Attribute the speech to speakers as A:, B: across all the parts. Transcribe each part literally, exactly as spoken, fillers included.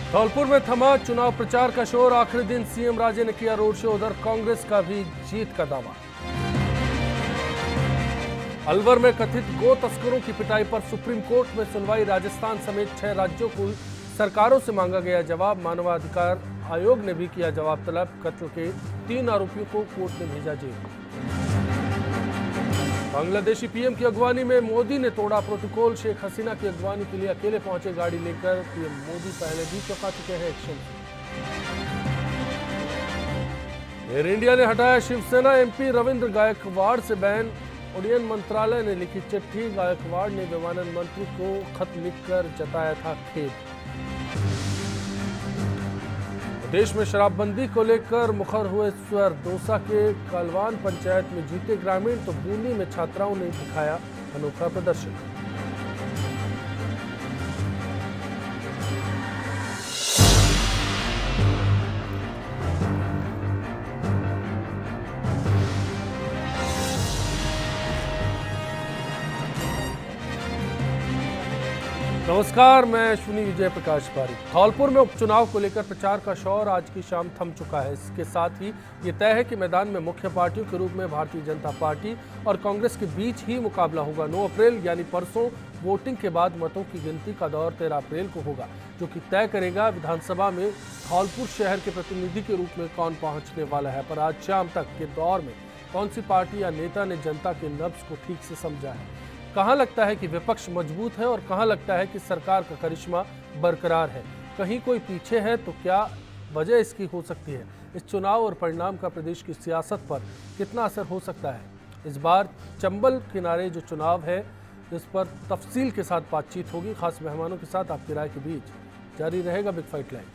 A: धौलपुर में थमा चुनाव प्रचार का शोर। आखिरी दिन सीएम राजे ने किया रोड शो। उधर कांग्रेस का भी जीत का दावा। अलवर में कथित गो तस्करों की पिटाई पर सुप्रीम कोर्ट में सुनवाई। राजस्थान समेत छह राज्यों को सरकारों से मांगा गया जवाब। मानवाधिकार आयोग ने भी किया जवाब तलब। कत्ल के तीन आरोपियों को कोर्ट ने भेजा जेल। बांग्लादेशी पीएम की अगवानी में मोदी ने तोड़ा प्रोटोकॉल। शेख हसीना की अगवानी के लिए अकेले पहुंचे गाड़ी लेकर। पीएम मोदी पहले भी चौंका चुके हैं एक्शन। एयर इंडिया ने हटाया शिवसेना एमपी रविंद्र गायकवाड़ से बैन। उड्डयन मंत्रालय ने लिखी चिट्ठी। गायकवाड़ ने विमानन मंत्री को खत लिखकर जताया था खेद। देश में शराबबंदी को लेकर मुखर हुए स्वर। दौसा के कालवान पंचायत में जीते ग्रामीण तो बूंदी में छात्राओं ने दिखाया अनोखा प्रदर्शन। नमस्कार, मैं अश्विनी विजय प्रकाश पारी। धौलपुर में उपचुनाव को लेकर प्रचार का शोर आज की शाम थम चुका है। इसके साथ ही ये तय है कि मैदान में मुख्य पार्टियों के रूप में भारतीय जनता पार्टी और कांग्रेस के बीच ही मुकाबला होगा। नौ अप्रैल यानी परसों वोटिंग के बाद मतों की गिनती का दौर तेरह अप्रैल को होगा, जो कि तय करेगा विधानसभा में धौलपुर शहर के प्रतिनिधि के रूप में कौन पहुंचने वाला है। पर आज शाम तक के दौर में कौन सी पार्टी या नेता ने जनता के नब्ज को ठीक से समझा है, कहां लगता है कि विपक्ष मजबूत है और कहां लगता है कि सरकार का करिश्मा बरकरार है, कहीं कोई पीछे है तो क्या वजह इसकी हो सकती है। इस चुनाव और परिणाम का प्रदेश की सियासत पर कितना असर हो सकता है। इस बार चंबल किनारे जो चुनाव है इस पर तफसील के साथ बातचीत होगी। खास मेहमानों के साथ आपकी राय के बीच जारी रहेगा बिग फाइट लाइन।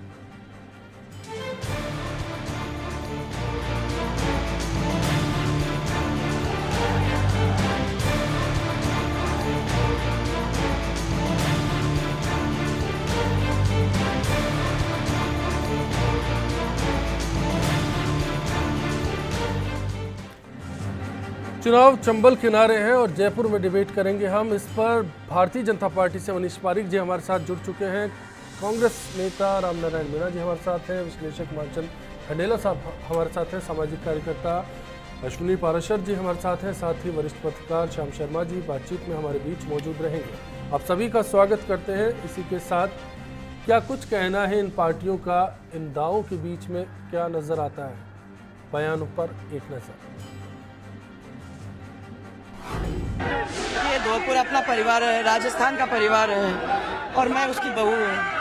A: चुनाव चंबल किनारे हैं और जयपुर में डिबेट करेंगे हम इस पर। भारतीय जनता पार्टी से मनीष पारीक जी हमारे साथ जुड़ चुके हैं। कांग्रेस नेता रामनारायण मीणा जी हमारे साथ हैं। विश्लेषक मानचंद खंडेला साहब हमारे साथ हैं। सामाजिक कार्यकर्ता अश्विनी पाराशर जी हमारे साथ हैं। साथ ही वरिष्ठ पत्रकार श्याम शर्मा जी बातचीत में हमारे बीच मौजूद रहेंगे। आप सभी का स्वागत करते हैं। इसी के साथ क्या कुछ कहना है इन पार्टियों का, इन दावों के बीच में क्या नजर आता है, बयानों पर एक नजर।
B: ये धौलपुर अपना परिवार है, राजस्थान का परिवार है और मैं उसकी बहू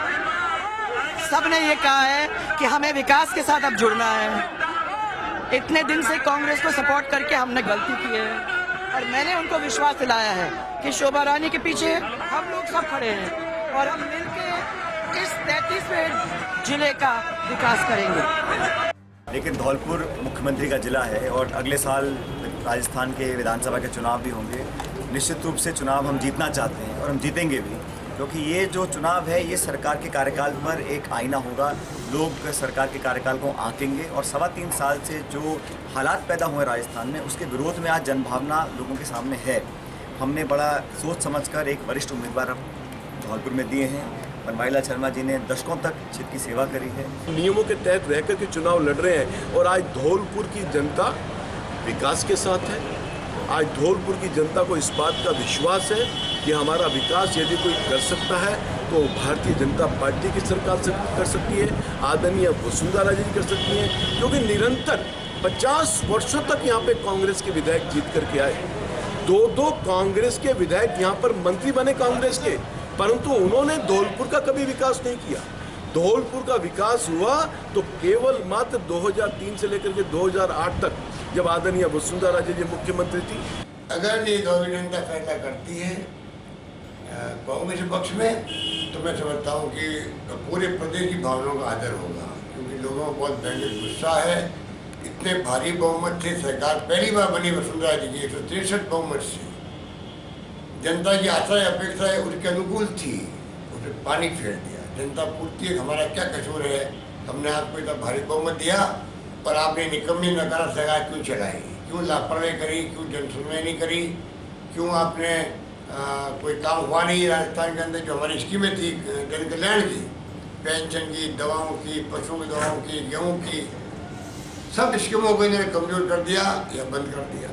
B: हूँ। सब ने ये कहा है कि हमें विकास के साथ अब जुड़ना है। इतने दिन से कांग्रेस को सपोर्ट करके हमने गलती की है और मैंने उनको विश्वास दिलाया है कि शोभा रानी के पीछे हम लोग सब खड़े हैं और हम मिलकर इस तैंतीसवें जिले का विकास करेंगे।
C: लेकिन धौलपुर मुख्यमंत्री का जिला है और अगले साल राजस्थान के विधानसभा के चुनाव भी होंगे। निश्चित रूप से चुनाव हम जीतना चाहते हैं और हम जीतेंगे भी, क्योंकि ये जो चुनाव है ये सरकार के कार्यकाल पर एक आईना होगा। लोग सरकार के कार्यकाल को आंकेंगे और सवा तीन साल से जो हालात पैदा हुए राजस्थान में उसके विरोध में आज जनभावना लोगों के सामने है। हमने बड़ा सोच समझकर एक वरिष्ठ उम्मीदवार धौलपुर में दिए हैं। बनवारीलाल शर्मा जी ने दशकों तक क्षेत्र की सेवा करी है।
D: नियमों के तहत रहकर के चुनाव लड़ रहे हैं और आज धौलपुर की जनता विकास के साथ है। आज धौलपुर की जनता को इस बात का विश्वास है कि हमारा विकास यदि कोई कर सकता है तो भारतीय जनता पार्टी की सरकार से कर सकती है, आदरणीय वसुंधरा राजे जी कर सकती है, क्योंकि निरंतर पचास वर्षों तक यहाँ पे कांग्रेस के विधायक जीत करके आए। दो दो कांग्रेस के विधायक यहाँ पर मंत्री बने कांग्रेस के, परंतु उन्होंने धौलपुर का कभी विकास नहीं किया। धौलपुर का विकास हुआ तो केवल मात्र दो हज़ार तीन से लेकर के दो हज़ार आठ तक, जब आदरणीय वसुंधरा राजे जी मुख्यमंत्री थी।
E: अगर ये धौलपुर जनता फैसला करती है कांग्रेस पक्ष में तो मैं समझता हूँ कि पूरे प्रदेश की भावनाओं का आदर होगा, क्योंकि लोगों को बहुत भयंकर गुस्सा है। इतने भारी बहुमत से सरकार पहली बार बनी वसुंधरा जी की, एक सौ तिरसठ बहुमत से। जनता की आशा अपेक्षा उसके अनुकूल थी, उसने पानी फेर दिया। जनता पूछती है हमारा क्या कसूर है, हमने आपको इतना भारी बहुमत दिया और आपने निकम्मी नकारा सरकार क्यों चलाई, क्यों लापरवाही करी, क्यों जनसुनवाई नहीं करी, क्यों आपने आ, कोई काम हुआ नहीं राजस्थान के अंदर जो हमारी स्कीमें थी जन कल्याण की, पेंशन की, दवाओं की, पशुओं की दवाओं की, गेहूँ की, सब स्कीमों को इन्होंने कमजोर कर दिया या बंद कर दिया।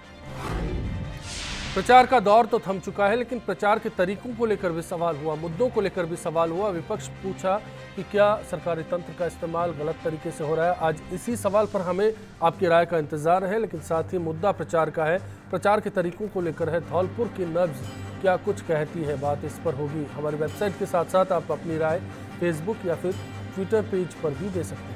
A: प्रचार का दौर तो थम चुका है, लेकिन प्रचार के तरीकों को लेकर भी सवाल हुआ, मुद्दों को लेकर भी सवाल हुआ। विपक्ष पूछा कि क्या सरकारी तंत्र का इस्तेमाल गलत तरीके से हो रहा है। आज इसी सवाल पर हमें आपकी राय का इंतजार है, लेकिन साथ ही मुद्दा प्रचार का है, प्रचार के तरीकों को लेकर है। धौलपुर की नब्ज क्या कुछ कहती है, बात इस पर होगी। हमारी वेबसाइट के साथ साथ आप अपनी राय फेसबुक या फिर ट्विटर पेज पर भी दे सकते हैं।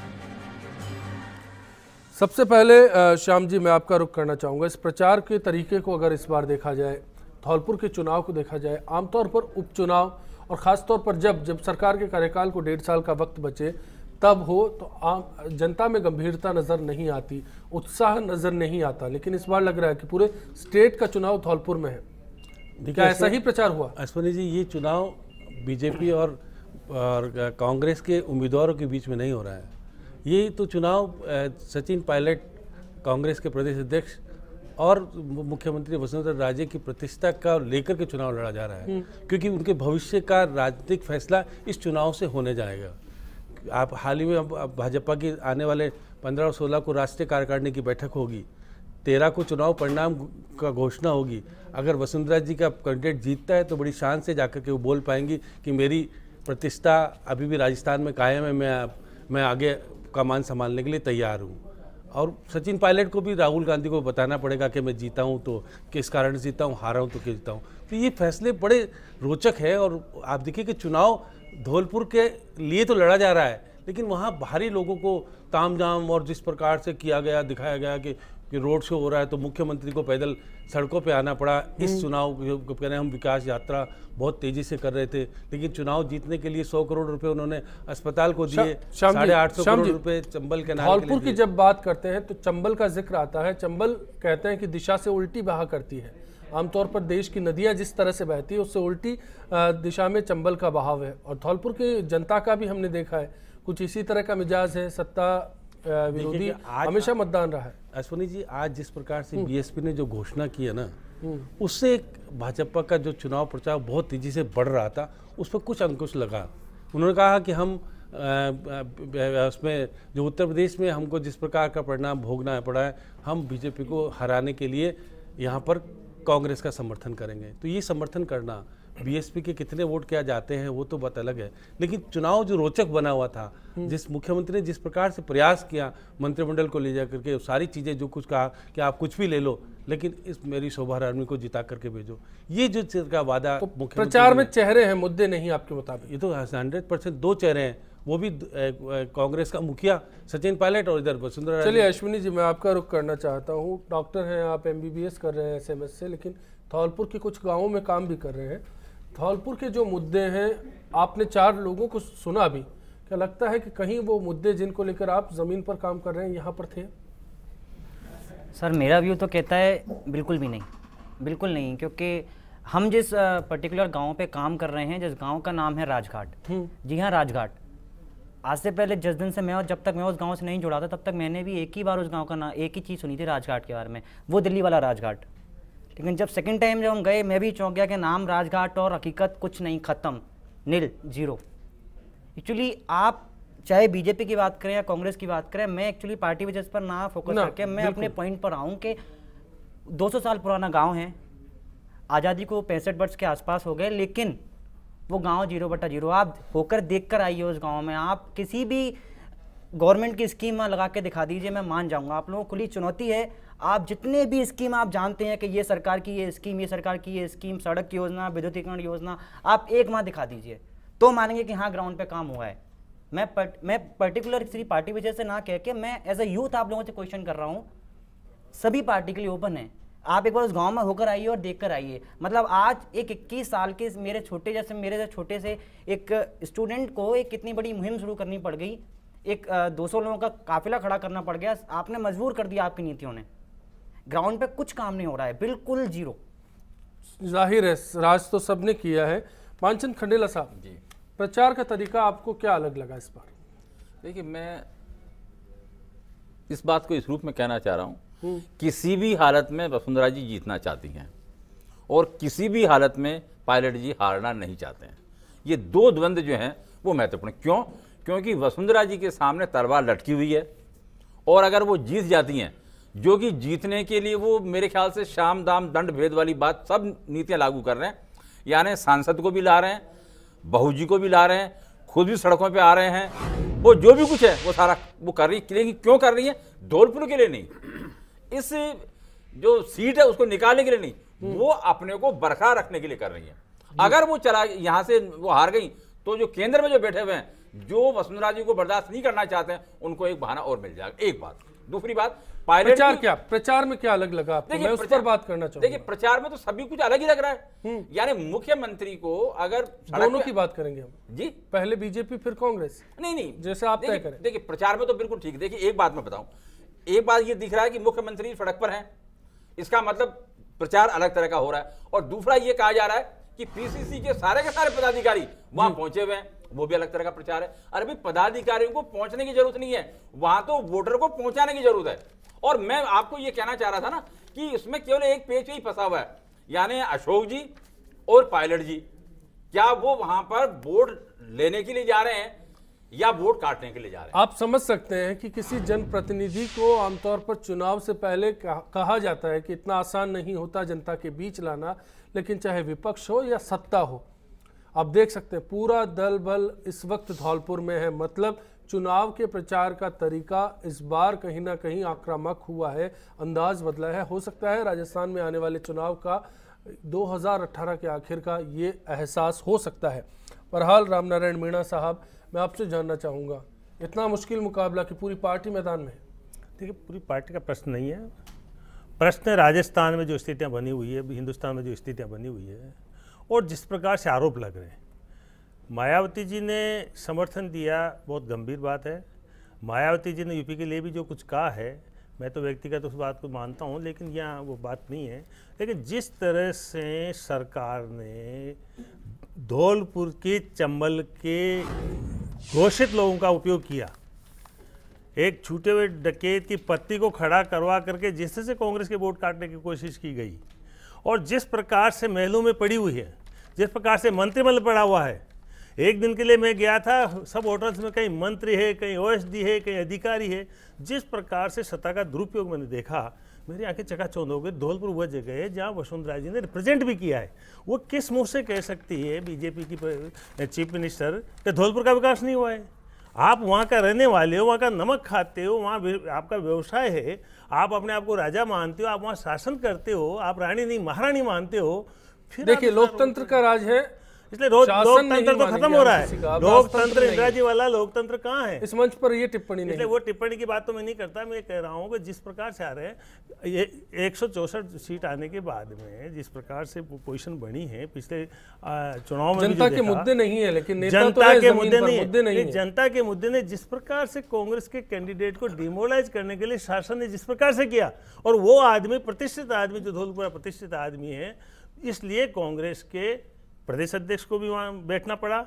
A: सबसे पहले श्याम जी, मैं आपका रुख करना चाहूँगा इस प्रचार के तरीके को। अगर इस बार देखा जाए, धौलपुर के चुनाव को देखा जाए, आमतौर पर उपचुनाव और ख़ासतौर पर जब जब सरकार के कार्यकाल को डेढ़ साल का वक्त बचे तब हो, तो आम जनता में गंभीरता नज़र नहीं आती, उत्साह नज़र नहीं आता। लेकिन इस बार लग रहा है कि पूरे स्टेट का चुनाव धौलपुर में है। क्या ऐसा ही प्रचार हुआ?
F: अश्विनी जी, ये चुनाव बीजेपी और, और कांग्रेस के उम्मीदवारों के बीच में नहीं हो रहा है। ये तो चुनाव सचिन पायलट, कांग्रेस के प्रदेश अध्यक्ष और मुख्यमंत्री वसुंधरा राजे की प्रतिष्ठा का लेकर के चुनाव लड़ा जा रहा है, क्योंकि उनके भविष्य का राजनीतिक फैसला इस चुनाव से होने जाएगा। आप हाल ही में अब भाजपा की आने वाले पंद्रह और सोलह को राष्ट्रीय कार्यकारिणी की बैठक होगी, तेरह को चुनाव परिणाम का घोषणा होगी। अगर वसुंधरा जी का कैंडिडेट जीतता है तो बड़ी शान से जाकर के वो बोल पाएंगी कि मेरी प्रतिष्ठा अभी भी राजस्थान में कायम है, मैं मैं आगे कमान संभालने के लिए तैयार हूँ। और सचिन पायलट को भी राहुल गांधी को बताना पड़ेगा कि मैं जीता हूँ तो किस कारण जीता हूँ, हारा हूँ तो क्यों जीता हूँ। तो ये फैसले बड़े रोचक है। और आप देखिए कि चुनाव धौलपुर के लिए तो लड़ा जा रहा है, लेकिन वहाँ बाहरी लोगों को तामझाम और जिस प्रकार से किया गया, दिखाया गया कि कि रोड शो हो रहा है, तो मुख्यमंत्री को पैदल सड़कों पे आना पड़ा। इस चुनाव को कह रहे हैं हम विकास यात्रा बहुत तेजी से कर रहे थे, लेकिन चुनाव जीतने के लिए सौ करोड़ रुपए उन्होंने अस्पताल को दिए, साढ़े आठ सौ करोड़ रुपए चंबल के नाम
A: धौलपुर की जब बात करते हैं तो चंबल का जिक्र आता है। चंबल कहते हैं कि दिशा से उल्टी बहा करती है। आमतौर पर देश की नदियां जिस तरह से बहती है उससे उल्टी दिशा में चंबल का बहाव है। और धौलपुर की जनता का भी हमने देखा है कुछ इसी तरह का मिजाज है, सत्ता विरोधी हमेशा मतदान रहा है।
F: अश्विनी जी, आज जिस प्रकार से बीएसपी ने जो घोषणा की है ना, उससे एक भाजपा का जो चुनाव प्रचार बहुत तेजी से बढ़ रहा था उस पर कुछ अंकुश लगा। उन्होंने कहा कि हम उसमें जो उत्तर प्रदेश में हमको जिस प्रकार का परिणाम भोगना पड़ा है, हम बीजेपी को हराने के लिए यहाँ पर कांग्रेस का समर्थन करेंगे। तो ये समर्थन करना, बीएसपी के कितने वोट क्या जाते हैं वो तो बात अलग है, लेकिन चुनाव जो रोचक बना हुआ था, जिस मुख्यमंत्री ने जिस प्रकार से प्रयास किया मंत्रिमंडल को ले जा करके, सारी चीज़ें जो कुछ कहा कि आप कुछ भी ले लो लेकिन इस मेरी शोभा रानी को जिता करके भेजो, ये जो का वादा
A: तो प्रचार में चेहरे हैं, मुद्दे नहीं आपके मुताबिक?
F: ये तो हंड्रेड परसेंट दो चेहरे हैं, वो भी कांग्रेस का मुखिया सचिन पायलट और इधर वसुंधरा।
A: चलिए अश्विनी जी, मैं आपका रुख करना चाहता हूँ। डॉक्टर हैं आप, एमबीबीएस कर रहे हैं एसएमएस से, लेकिन धौलपुर के कुछ गाँवों में काम भी कर रहे हैं। धौलपुर के जो मुद्दे हैं, आपने चार लोगों को सुना भी, क्या लगता है कि कहीं वो मुद्दे जिनको लेकर आप ज़मीन पर काम कर रहे हैं यहाँ पर थे?
G: सर, मेरा व्यू तो कहता है बिल्कुल भी नहीं, बिल्कुल नहीं, क्योंकि हम जिस पर्टिकुलर गांव पे काम कर रहे हैं, जिस गांव का नाम है राजघाट, जी हाँ राजघाट, आज से पहले जिस दिन से मैं और जब तक मैं उस गांव से नहीं जुड़ा था तब तक मैंने भी एक ही बार उस गांव का नाम, एक ही चीज़ सुनी थी राजघाट के बारे में, वो दिल्ली वाला राजघाट। लेकिन जब सेकंड टाइम जब हम गए, मैं भी चौंक गया कि नाम राजघाट और हकीकत कुछ नहीं, ख़त्म, नील, जीरो। एक्चुअली आप चाहे बीजेपी की बात करें या कांग्रेस की बात करें, मैं एक्चुअली पार्टी वजह पर ना फोकस करके मैं अपने पॉइंट पर आऊँ कि दो सौ साल पुराना गांव है, आज़ादी को पैंसठ वर्ष के आसपास हो गए, लेकिन वो गांव जीरो बटा जीरो। आप होकर देख कर आइए उस गांव में, आप किसी भी गवर्नमेंट की स्कीम लगा के दिखा दीजिए, मैं मान जाऊंगा। आप लोगों को खुली चुनौती है, आप जितने भी स्कीम आप जानते हैं कि ये सरकार की ये स्कीम, ये सरकार की ये स्कीम, सड़क की योजना, विद्युतीकरण योजना, आप एक माह दिखा दीजिए तो मानेंगे कि हाँ ग्राउंड पे काम हुआ है। मैं पट, मैं पर्टिकुलर किसी पार्टी वजह से ना कह के, मैं एज अ यूथ आप लोगों से क्वेश्चन कर रहा हूँ, सभी पार्टी के लिए ओपन है। आप एक बार उस गांव में होकर आइए और देख कर आइए। मतलब आज एक इक्कीस साल के मेरे छोटे जैसे मेरे जैसे छोटे से एक स्टूडेंट को एक कितनी बड़ी मुहिम शुरू करनी पड़ गई, एक दो सौ लोगों का काफिला खड़ा करना पड़ गया, आपने मजबूर कर दिया आपकी नीतियों ने। ग्राउंड पे कुछ काम नहीं हो रहा है, बिल्कुल जीरो।
A: जाहिर है राज तो सबने किया है। मानचंद खंडेला साहब जी, प्रचार का तरीका आपको क्या अलग लगा इस बार?
H: देखिए, मैं इस बात को इस रूप में कहना चाह रहा हूँ, किसी भी हालत में वसुंधरा जी जीतना चाहती हैं और किसी भी हालत में पायलट जी हारना नहीं चाहते हैं। ये दो द्वंद्व जो हैं वो महत्वपूर्ण। क्यों? क्योंकि वसुंधरा जी के सामने तलवार लटकी हुई है और अगर वो जीत जाती हैं, जो कि जीतने के लिए वो मेरे ख्याल से शाम दाम दंड भेद वाली बात सब नीतियां लागू कर रहे हैं, यानी सांसद को भी ला रहे हैं, बहू जी को भी ला रहे हैं, खुद भी सड़कों पे आ रहे हैं, वो जो भी कुछ है वो सारा वो कर रही है। क्यों कर रही है? धौलपुर के लिए नहीं, इस जो सीट है उसको निकालने के लिए नहीं, वो अपने को बरकरार रखने के लिए कर रही है। अगर वो चला यहाँ से वो हार गई तो जो केंद्र में जो बैठे हुए हैं, जो वसुंधरा जी को बर्दाश्त नहीं करना चाहते हैं, उनको एक बहाना और मिल जाएगा। एक बात। दूसरी बात, पायलट
A: प्रचार क्या प्रचार में क्या अलग लगा आपको? मैं उस पर बात करना चाहूंगा।
H: देखिए, प्रचार में तो सभी कुछ अलग ही लग रहा है। यानी मुख्यमंत्री को अगर
A: दोनों की बात करेंगे हम
H: जी,
A: पहले बीजेपी फिर कांग्रेस,
H: नहीं नहीं
A: जैसे आप तय करें।
H: देखिए, प्रचार में तो बिल्कुल ठीक। देखिए, एक बात मैं बताऊं, एक बात ये दिख रहा है कि मुख्यमंत्री सड़क पर हैं, इसका मतलब प्रचार अलग तरह का हो रहा है। और दूसरा ये कहा जा रहा है कि पीसीसी के सारे के सारे पदाधिकारी वहां पहुंचे हुए हैं, वो भी अलग तरह का प्रचार है। अरे भाई, पदाधिकारियों को पहुंचने की जरूरत नहीं है, वहां तो वोटर को पहुंचाने की जरूरत है। और मैं आपको ये कहना चाह रहा था ना कि इसमें केवल एक पेज ही फंसा हुआ है, यानी अशोक जी और पायलट जी, क्या वो वहां पर वोट लेने के लिए जा रहे हैं या वोट काटने के लिए जा रहे हैं?
A: आप समझ सकते हैं कि किसी जनप्रतिनिधि को आमतौर पर चुनाव से पहले कहा जाता है कि इतना आसान नहीं होता जनता के बीच लाना, लेकिन चाहे विपक्ष हो या सत्ता हो। आप देख सकते हैं पूरा दल बल इस वक्त धौलपुर में है, मतलब चुनाव के प्रचार का तरीका इस बार कहीं ना कहीं आक्रामक हुआ है, अंदाज बदला है। हो सकता है राजस्थान में आने वाले चुनाव का दो हज़ार अठारह के आखिर का ये एहसास हो सकता है। बहरहाल रामनारायण मीणा साहब, मैं आपसे जानना चाहूँगा, इतना मुश्किल मुकाबला कि पूरी पार्टी मैदान में है?
F: देखिए, पूरी पार्टी का प्रश्न नहीं है, प्रश्न है राजस्थान में जो स्थितियाँ बनी हुई है, हिंदुस्तान में जो स्थितियाँ बनी हुई है और जिस प्रकार से आरोप लग रहे हैं। मायावती जी ने समर्थन दिया, बहुत गंभीर बात है। मायावती जी ने यूपी के लिए भी जो कुछ कहा है, मैं तो व्यक्तिगत उस बात को मानता हूँ, लेकिन यहाँ वो बात नहीं है। लेकिन जिस तरह से सरकार ने धौलपुर के चंबल के घोषित लोगों का उपयोग किया, एक छूटे हुए डकैत की पत्ती को खड़ा करवा करके जिससे से कांग्रेस के वोट काटने की कोशिश की गई, और जिस प्रकार से महलों में पड़ी हुई है, जिस प्रकार से मंत्रिमंडल पड़ा हुआ है। एक दिन के लिए मैं गया था, सब होटल्स में कहीं मंत्री है, कहीं ओएसडी है, कहीं अधिकारी है। जिस प्रकार से सत्ता का दुरुपयोग मैंने देखा, मेरी आंखें चकाचौंध हो गई। धौलपुर वह जगह है जहाँ वसुंधरा जी ने रिप्रेजेंट भी किया है। वो किस मुंह से कह सकती है बीजेपी की चीफ मिनिस्टर कि धौलपुर का विकास नहीं हुआ है? आप वहाँ का रहने वाले हो, वहाँ का नमक खाते हो, वहाँ आपका व्यवसाय है, आप अपने आप को राजा मानते हो, आप वहाँ शासन करते हो, आप रानी नहीं महारानी मानते हो। फिर
A: देखिए, लोकतंत्र का राज है,
F: इसलिए रोज लोकतंत्र तो खत्म हो रहा है। लोकतंत्र इंदिरा जी वाला लोकतंत्र कहाँ है?
A: इस मंच पर ये टिप्पणी नहीं,
F: इसलिए वो टिप्पणी की बात तो मैं नहीं करता। मैं कह रहा हूँ कि जिस प्रकार से आ रहे हैं, ये एक सौ चौसठ सीट आने के बाद में जिस प्रकार से पोजीशन बनी है पिछले चुनाव में,
A: जनता के मुद्दे नहीं है, लेकिन नेता
F: जनता
A: तो
F: के मुद्दे नहीं
A: मुद्दे नहीं
F: है। जनता के मुद्दे ने जिस प्रकार से कांग्रेस के कैंडिडेट को डिमोलाइज करने के लिए शासन ने जिस प्रकार से किया, और वो आदमी प्रतिष्ठित आदमी जो धौलपुरा प्रतिष्ठित आदमी है, इसलिए कांग्रेस के प्रदेश अध्यक्ष को भी वहाँ बैठना पड़ा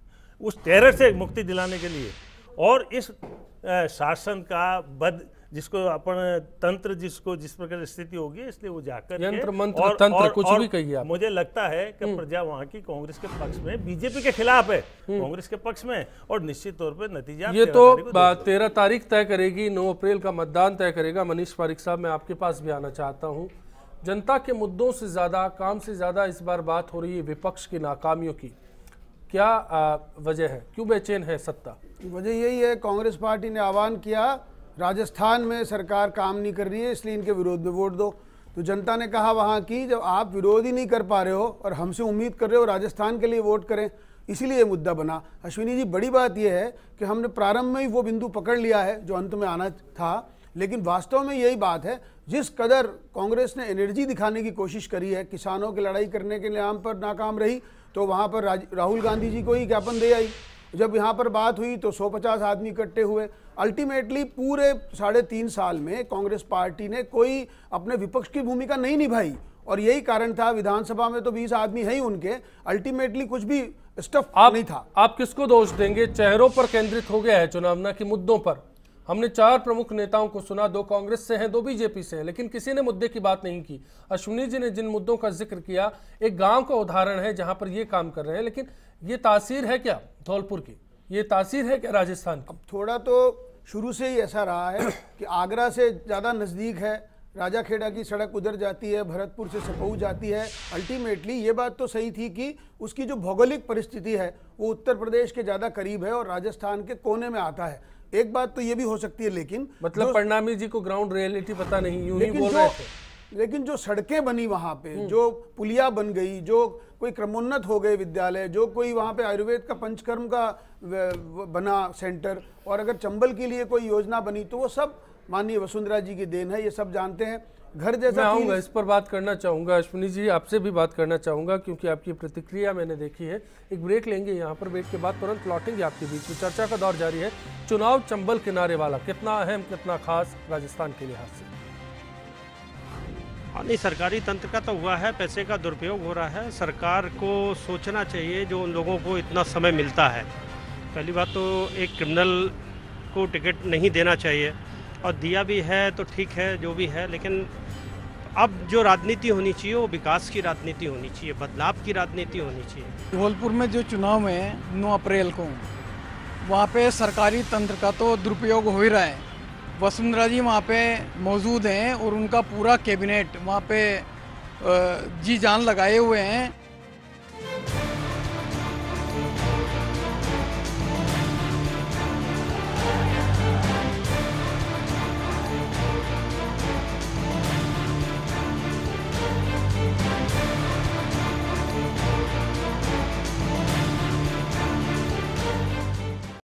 F: उस टेरर से मुक्ति दिलाने के लिए। और इस आ, शासन का बद जिसको अपन तंत्र जिसको जिस प्रकार स्थिति होगी, इसलिए वो जाकर
A: यंत्र मंत्र
F: और,
A: तंत्र
F: और,
A: कुछ
F: और,
A: भी कहिए आप।
F: मुझे लगता है कि प्रजा वहाँ की कांग्रेस के पक्ष में, बीजेपी के खिलाफ है, कांग्रेस के पक्ष में, और निश्चित तौर पर नतीजा
A: ये तो तेरह तारीख तय करेगी, नौ अप्रैल का मतदान तय करेगा। मनीष पारिक साहब, मैं आपके पास भी आना चाहता हूँ। जनता के मुद्दों से ज़्यादा, काम से ज़्यादा इस बार बात हो रही है विपक्ष की नाकामियों की। क्या वजह है, क्यों बेचैन है सत्ता?
I: वजह यही है, कांग्रेस पार्टी ने आह्वान किया, राजस्थान में सरकार काम नहीं कर रही है, इसलिए इनके विरोध में वोट दो। तो जनता ने कहा वहाँ की, जब आप विरोध ही नहीं कर पा रहे हो और हमसे उम्मीद कर रहे हो राजस्थान के लिए वोट करें, इसीलिए ये मुद्दा बना। अश्विनी जी, बड़ी बात यह है कि हमने प्रारंभ में ही वो बिंदु पकड़ लिया है जो अंत में आना था, लेकिन वास्तव में यही बात है, जिस कदर कांग्रेस ने एनर्जी दिखाने की कोशिश करी है, किसानों की लड़ाई करने के नाम पर नाकाम रही, तो वहाँ पर राहुल गांधी जी को ही ज्ञापन दे आई। जब यहाँ पर बात हुई तो सौ पचास आदमी इकट्ठे हुए। अल्टीमेटली पूरे साढ़े तीन साल में कांग्रेस पार्टी ने कोई अपने विपक्ष की भूमिका नहीं निभाई, और यही कारण था। विधानसभा में तो बीस आदमी है ही उनके, अल्टीमेटली कुछ भी स्टफ नहीं था।
A: आप किसको दोष देंगे? चेहरों पर केंद्रित हो गया है चुनाव, ना कि मुद्दों पर। हमने चार प्रमुख नेताओं को सुना, दो कांग्रेस से हैं, दो बीजेपी से हैं, लेकिन किसी ने मुद्दे की बात नहीं की। अश्विनी जी ने जिन मुद्दों का जिक्र किया, एक गांव का उदाहरण है जहां पर ये काम कर रहे हैं, लेकिन ये तासीर है क्या धौलपुर की? ये तासीर है क्या राजस्थान की?
I: अब थोड़ा तो शुरू से ही ऐसा रहा है कि आगरा से ज़्यादा नज़दीक है, राजाखेड़ा की सड़क उधर जाती है, भरतपुर से सपऊ जाती है। अल्टीमेटली ये बात तो सही थी कि उसकी जो भौगोलिक परिस्थिति है वो उत्तर प्रदेश के ज़्यादा करीब है और राजस्थान के कोने में आता है। एक बात तो ये भी हो सकती है, लेकिन
A: मतलब परनामी जी को ग्राउंड रियलिटी पता नहीं, यूं ही बोल रहे थे।
I: लेकिन जो सड़कें बनी वहाँ पे, जो पुलिया बन गई, जो कोई क्रमोन्नत हो गए विद्यालय, जो कोई वहाँ पे आयुर्वेद का पंचकर्म का बना सेंटर, और अगर चंबल के लिए कोई योजना बनी तो वो सब माननीय वसुंधरा जी की देन है, ये सब जानते हैं। घर जैसा
A: मैं आऊँगा, इस पर बात करना चाहूँगा। अश्विनी जी आपसे भी बात करना चाहूँगा क्योंकि आपकी प्रतिक्रिया मैंने देखी है। एक ब्रेक लेंगे यहाँ पर, ब्रेक के बाद तुरंत लौटेंगे आपके बीच में। चर्चा का दौर जारी है। चुनाव चंबल किनारे वाला कितना अहम, कितना खास राजस्थान के लिहाज से?
J: हाँ, नहीं, सरकारी तंत्र का तो हुआ है, पैसे का दुरुपयोग हो रहा है। सरकार को सोचना चाहिए, जो उन लोगों को इतना समय मिलता है, पहली बात तो एक क्रिमिनल को टिकट नहीं देना चाहिए, और दिया भी है तो ठीक है जो भी है, लेकिन अब जो राजनीति होनी चाहिए वो विकास की राजनीति होनी चाहिए, बदलाव की राजनीति होनी चाहिए।
K: धौलपुर में जो चुनाव है नौ अप्रैल को, वहाँ पे सरकारी तंत्र का तो दुरुपयोग हो ही रहा है। वसुंधरा जी वहाँ पे मौजूद हैं और उनका पूरा कैबिनेट वहाँ पे जी जान लगाए हुए हैं